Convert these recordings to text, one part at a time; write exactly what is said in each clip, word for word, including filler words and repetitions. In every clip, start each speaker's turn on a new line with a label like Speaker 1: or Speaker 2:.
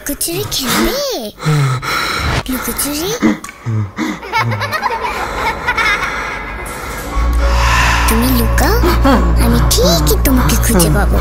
Speaker 1: লুকোচুরি খেলবে? লুকোচুরি তুমি লুকাও, আমি ঠিকই তোমাকে খুঁজে পাবো।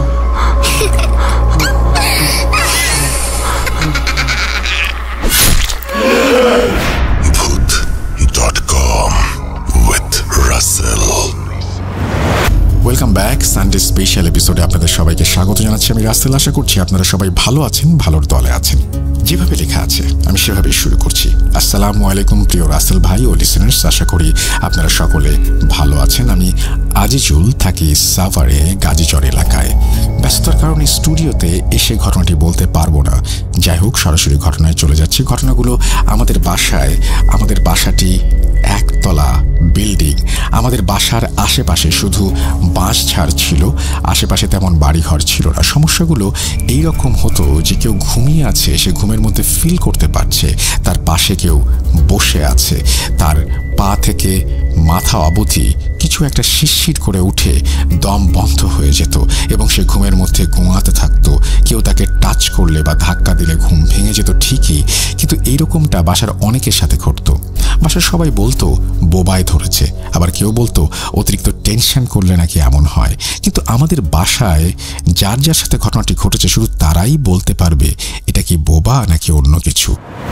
Speaker 2: Bhoot dot com with Russell.
Speaker 3: Welcome back Sunday special এপিসোডে আপনাদের সবাইকে স্বাগত জানাচ্ছি। আমি রাসেল। আশা করছি আপনারা সবাই ভালো আছেন, ভালোর দলে আছেন। যেভাবে লেখা আছে আমি সেভাবেই শুরু করছি। আসসালামু আলাইকুম প্রিয় রাসেল ভাই ও লিসেনার্স, আশা করি আপনারা সকলে ভালো আছেন। আমি আজিজুল, থাকি সাভারে গাজীচর এলাকায়। ব্যস্ততার কারণে স্টুডিওতে এসে ঘটনাটি বলতে পারবো না। যাই হোক, সরাসরি ঘটনায় চলে যাচ্ছি। ঘটনাগুলো আমাদের বাসায়। আমাদের বাসাটি একতলা বিল্ডিং। আমাদের বাসার আশেপাশে শুধু বাঁশ ঝাড় ছিল, আশেপাশে তেমন বাড়িঘর ছিল না। সমস্যাগুলো এইরকম হতো যে কেউ ঘুমিয়ে আছে, সে ঘুমের মধ্যে ফিল করতে পারছে তার পাশে কেউ বসে আছে। তার পা থেকে মাথা অবধি কিছু একটা শিরশির করে উঠে দম বন্ধ হয়ে যেত এবং সে ঘুমের মধ্যে ঘুমাতে থাকতো। কেউ তাকে টাচ করলে বা ধাক্কা দিলে ঘুম ভেঙে যেত ঠিকই, কিন্তু এইরকমটা বাসার অনেকের সাথে ঘটতো। বাসার সবাই বলতো বোবায় ধরেছে, আবার কেউ বলতো অতিরিক্ত টেনশন করলে নাকি এমন হয়। কিন্তু আমাদের বাসায় যার যার সাথে ঘটনাটি ঘটেছে শুধু তারাই বলতে পারবে এটা কি বোবা নাকি অন্য কিছু।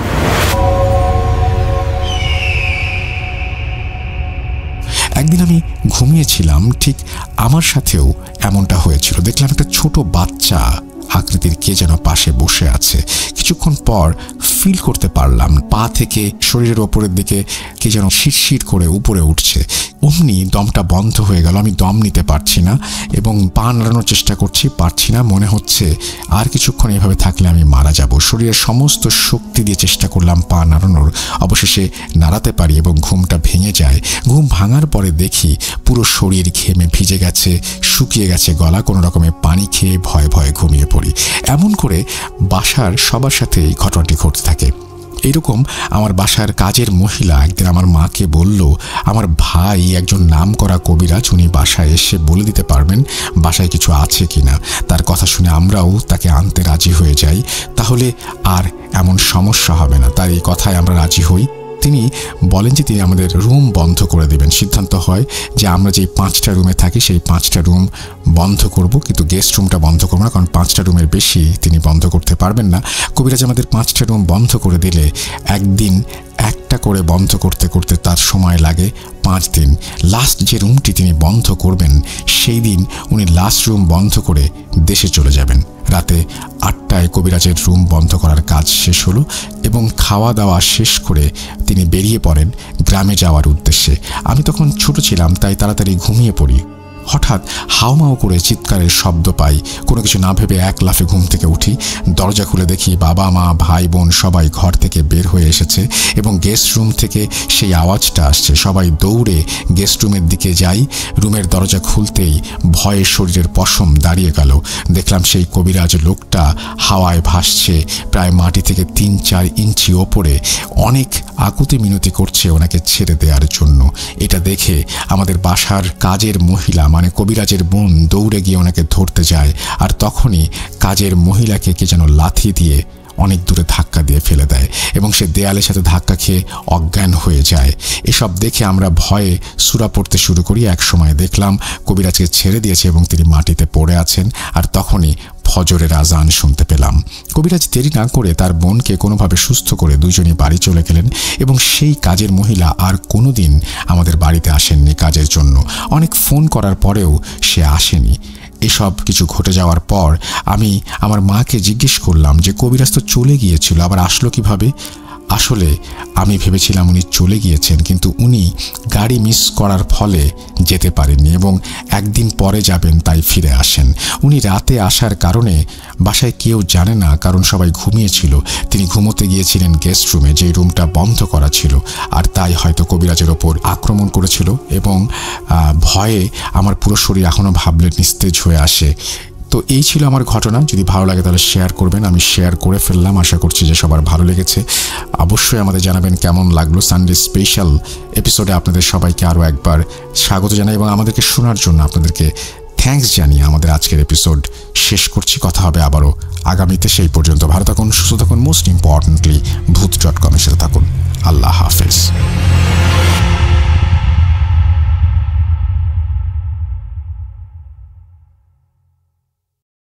Speaker 3: একদিন আমি ঘুমিয়েছিলাম, ঠিক আমার সাথেও এমনটা হয়েছিল। দেখলাম একটা ছোট বাচ্চা আকৃতির কে যেন পাশে বসে আছে। কিছুক্ষণ পর ফিল করতে পারলাম পা থেকে শরীরের ওপরের দিকে কে যেন শিরশির করে উপরে উঠছে। অমনি দমটা বন্ধ হয়ে গেল। আমি দম নিতে পারছি না এবং পা নাড়ানোর চেষ্টা করছি, পারছি না। মনে হচ্ছে আর কিছুক্ষণ এভাবে থাকলে আমি মারা যাব। শরীরের সমস্ত শক্তি দিয়ে চেষ্টা করলাম পা নাড়ানোর, অবশেষে নাড়াতে পারি এবং ঘুমটা ভেঙে যায়। ঘুম ভাঙার পরে দেখি পুরো শরীর ঘেমে ভিজে গেছে, শুকিয়ে গেছে গলা। কোনো রকমে পানি খেয়ে ভয়ে ভয়ে ঘুমিয়ে পড়ি। এমন করে বাসার সবার সাথে এই ঘটনাটি ঘটতে থাকে। এইরকম আমার বাসার কাজের মহিলা একদিন আমার মাকে বলল, আমার ভাই একজন নামকরা কবিরাজ, উনি বাসায় এসে বলে দিতে পারবেন বাসায় কিছু আছে কিনা। তার কথা শুনে আমরাও তাকে আনতে রাজি হয়ে যাই, তাহলে আর এমন সমস্যা হবে না। তার এই কথায় আমরা রাজি হই। তিনি বলেন যে তিনি আমাদের রুম বন্ধ করে দেবেন। সিদ্ধান্ত হয় যে আমরা যেই পাঁচটা রুমে থাকি সেই পাঁচটা রুম বন্ধ করব, কিন্তু গেস্ট রুমটা বন্ধ করবো না, কারণ পাঁচটা রুমের বেশি তিনি বন্ধ করতে পারবেন না। কবিরাজ আমাদের পাঁচটা রুম বন্ধ করে দিলে একদিন একটা করে বন্ধ করতে করতে তার সময় লাগে পাঁচ দিন। লাস্ট যে রুমটি তিনি বন্ধ করবেন সেই দিন উনি লাস্ট রুম বন্ধ করে দেশে চলে যাবেন। রাতে আটটায় কবিরাজের রুম বন্ধ করার কাজ শেষ হলো এবং খাওয়া দাওয়া শেষ করে তিনি বেরিয়ে পড়েন গ্রামে যাওয়ার উদ্দেশ্যে। আমি তখন ছোট ছিলাম, তাই তাড়াতাড়ি ঘুমিয়ে পড়ি। হঠাৎ হাউমাউ করে চিৎকারের শব্দ পাই। কোনো কিছু না ভেবে এক লাফে ঘুম থেকে উঠি। দরজা খুলে দেখি বাবা মা ভাই বোন সবাই ঘর থেকে বের হয়ে এসেছে এবং গেস্ট রুম থেকে সেই আওয়াজটা আসছে। সবাই দৌড়ে গেস্ট রুমের দিকে যাই। রুমের দরজা খুলতেই ভয়ে শরীরের পশম দাঁড়িয়ে গেল। দেখলাম সেই কবিরাজ লোকটা হাওয়ায় ভাসছে প্রায় মাটি থেকে তিন চার ইঞ্চি ওপরে, অনেক আকুতি মিনতি করছে ওনাকে ছেড়ে দেওয়ার জন্য। এটা দেখে আমাদের বাসার কাজের মহিলা মানে কবিরাজের বোন দৌড়ে গিয়ে ওনাকে ধরতে যায়, আর তখনই কাজের মহিলাকে কে যেন লাথি দিয়ে অনেক দূরে ধাক্কা দিয়ে ফেলে দেয় এবং সে দেয়ালের সাথে ধাক্কা খেয়ে অজ্ঞান হয়ে যায়। এসব দেখে আমরা ভয়ে সূরা পড়তে শুরু করি। এক সময় দেখলাম কবিরাজকে ছেড়ে দিয়েছে এবং তিনি মাটিতে পড়ে আছেন, আর তখনই ফজরের আজান শুনতে পেলাম। কবিরাজ দেরি না করে তার বোনকে কোনোভাবে সুস্থ করে দুজনই বাড়ি চলে গেলেন এবং সেই কাজের মহিলা আর কোনোদিন আমাদের বাড়িতে আসেননি কাজের জন্য। অনেক ফোন করার পরেও সে আসেনি। এসব কিছু ঘটে যাওয়ার পর আমি আমার মাকে জিজ্ঞেস করলাম যে কবিরাজ তো চলে গিয়েছিল, আবার আসলো কিভাবে। আসলে আমি ভেবেছিলাম উনি চলে গিয়েছেন, কিন্তু উনি গাড়ি মিস করার ফলে যেতে পারেননি এবং একদিন পরে যাবেন তাই ফিরে আসেন। উনি রাতে আসার কারণে বাসায় কেউ জানে না, কারণ সবাই ঘুমিয়েছিল। তিনি ঘুমোতে গিয়েছিলেন গেস্ট রুমে, যে রুমটা বন্ধ করা ছিল, আর তাই হয়তো কবিরাজের ওপর আক্রমণ করেছিল এবং ভয়ে আমার পুরো শরীর এখনও ভাবলে নিস্তেজ হয়ে আসে। তো এই ছিল আমার ঘটনা। যদি ভালো লাগে তাহলে শেয়ার করবেন। আমি শেয়ার করে ফেললাম, আশা করছি যে সবার ভালো লেগেছে। অবশ্যই আমাদের জানাবেন কেমন লাগলো সানডে স্পেশাল এপিসোডে। আপনাদের সবাইকে আরও একবার স্বাগত জানাই এবং আমাদেরকে শোনার জন্য আপনাদেরকে থ্যাঙ্কস জানিয়ে আমাদের আজকের এপিসোড শেষ শেষ করছি। কথা হবে আবারও আগামীতে। সেই পর্যন্ত ভালো থাকুন, সুস্থ থাকুন, মোস্ট ইম্পর্টেন্টলি ভূত ডট কমের সাথে থাকুন। আল্লাহ হাফেজ।